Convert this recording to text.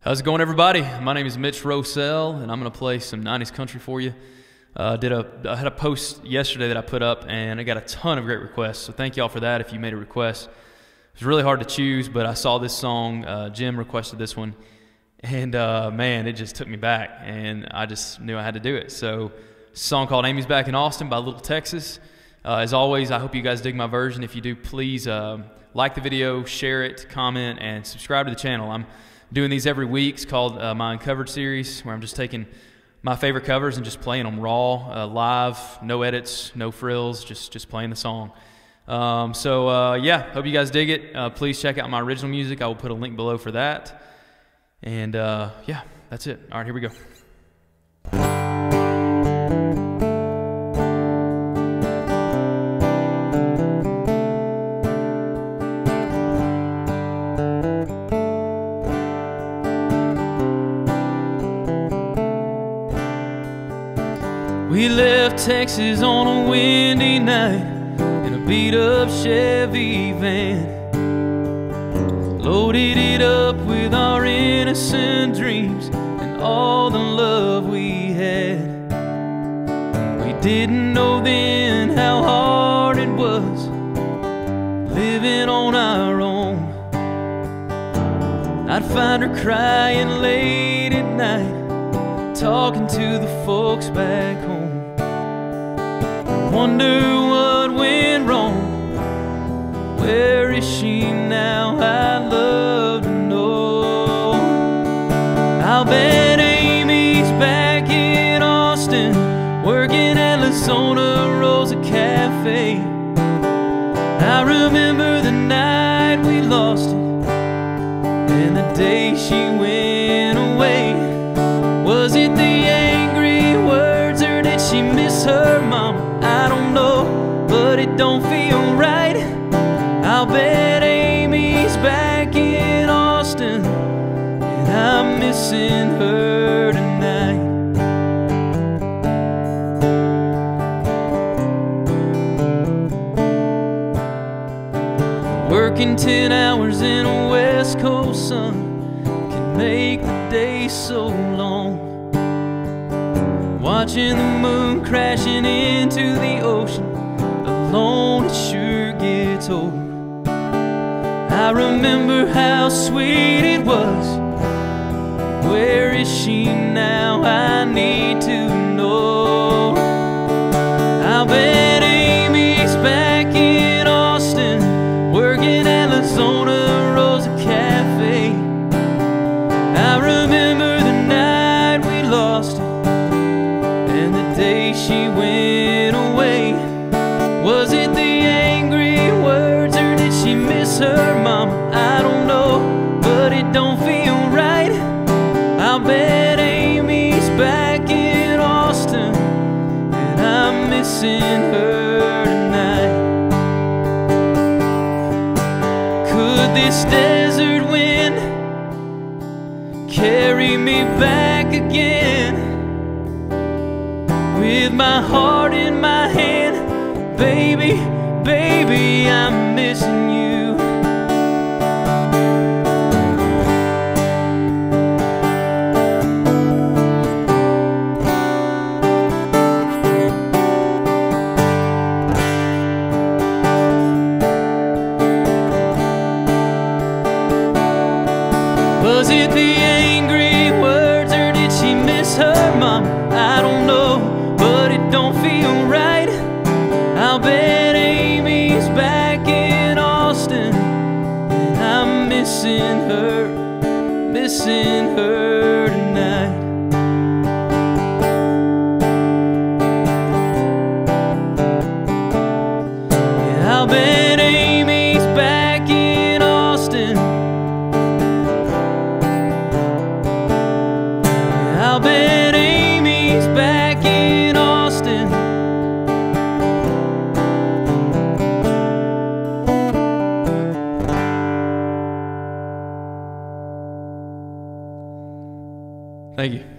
How's it going, everybody? My name is Mitch Rosell, and I'm going to play some 90s country for you. I had a post yesterday that I put up, and I got a ton of great requests, so thank y'all for that if you made a request. It was really hard to choose, but I saw this song. Jim requested this one, and man, it just took me back, and I just knew I had to do it. So it's a song called Amy's Back in Austin by Little Texas. As always, I hope you guys dig my version. If you do, please like the video, share it, comment, and subscribe to the channel. I'm doing these every week. It's called my Uncovered series, where I'm just taking my favorite covers and just playing them raw, live, no edits, no frills, just playing the song. Yeah, hope you guys dig it. Please check out my original music. I will put a link below for that. And yeah, that's it. All right, here we go. We left Texas on a windy night in a beat-up Chevy van. Loaded it up with our innocent dreams and all the love we had. We didn't know then how hard it was living on our own. I'd find her crying late at night, talking to the folks back home. Wonder what went wrong. Where is she now? I'd love to know. I'll bet Amy's back in Austin, working at La Zona Rosa Cafe. I remember the night we lost it and the day she went away. Was it the angry words, or did she miss her mama? I don't know, but it don't feel right. I'll bet Amy's back in Austin, and I'm missing her tonight. Working 10 hours in a West Coast sun can make the day so long. Watching the moon crashing into the ocean, alone it sure gets old. I remember how sweet it was. Where is she now? I need to know. I'll bet Amy's back in Austin, working at La Zona Rosa Cafe. I remember the night we lost it and the day she went away. Was it the angry words, or did she miss her mama? I don't know, but it don't feel right. I'll bet Amy's back in Austin, and I'm missing her tonight. Could this desert wind carry me back again? With my heart in my hand, baby, baby, I'm missing you. Was it the angry words, or did she miss her mom? I don't know, but it don't feel right. I'll bet Amy's back in Austin, and I'm missing her tonight. Yeah, I'll bet Amy's back in Austin. Yeah, I'll bet Amy's back in Austin. Thank you.